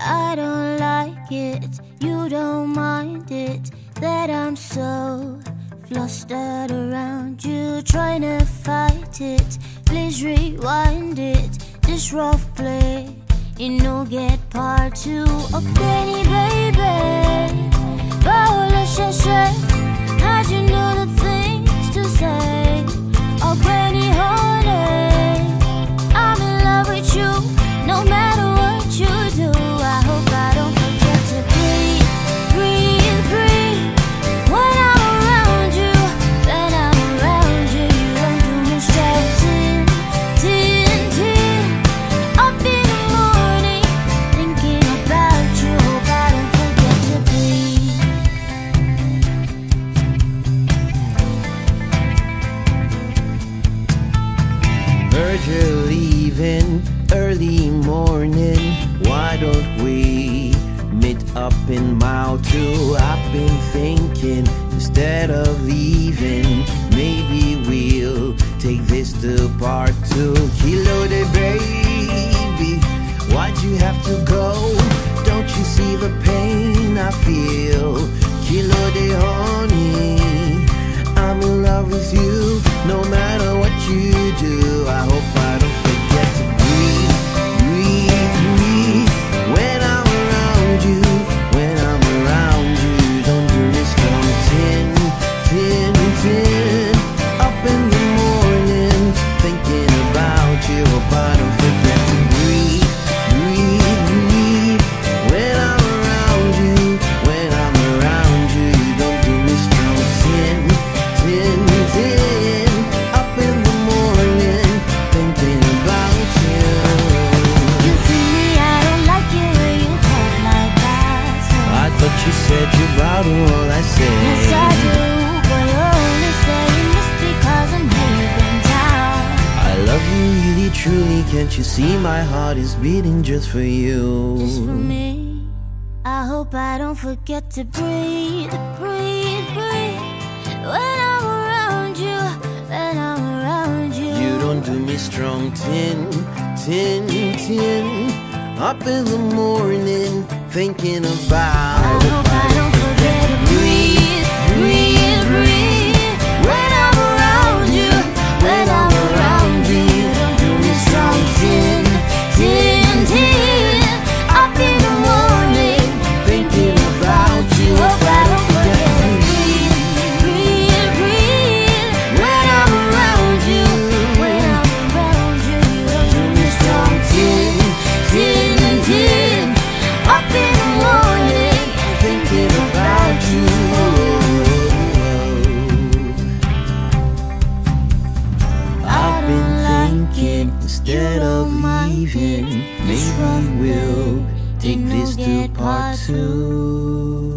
I don't like it, you don't mind it, that I'm so flustered around you, trying to fight it. Please rewind it, this rough play, you know, get part two. Oh, Benny, baby, Paola, how'd you know the things to say? Oh, Benny, honey, I'm in love with you, no matter what you do. I hope I don't forget to breathe, breathe, breathe. When I'm around you, when I'm around you, you don't do me straight. Tin, tin, up in the morning, thinking about you. Hope I don't forget to breathe. Heard you're leaving early morning. Why don't we meet up in Mile 2? I've been thinking, instead of leaving, maybe we'll take this to part 2. Kilo de baby, why'd you have to go? Don't you see the pain I feel? Kilo de honey, I'm in love with you, no matter what you do. I hope I don't forget to breathe, breathe, breathe. When I'm around you, when I'm around you, don't do me strong. Tin, tin, tin, up in the morning, thinking about you. Hope I don't forget to breathe, breathe, breathe. When I'm around you, when I'm around you, you don't do me strong. Tin, tin, tin, up in the morning, thinking about you. You see me, I don't like it when you talk like that, so I thought you said you about all I said. yes I do, but you're only saying this because I'm leaving town. I love you really truly, can't you see my heart is beating just for you? Just for me, I hope I don't forget to breathe, breathe, breathe. When I'm around you, when I'm around you. You don't do me strong. Tin, tin, tin, up in the morning, thinking about. I hope I don't forget to breathe, breathe, breathe. When I'm around you, when I'm around you, you don't do me strong. Tin, tin, tin, up in the morning, thinking about you. Hope I don't forget to breathe, breathe, breathe. When I'm around you, when I'm around you, you don't do me strong. Tin, tin, tin, up in the morning, thinking about you. I've been thinking, instead of leaving, maybe we'll take this to part 2.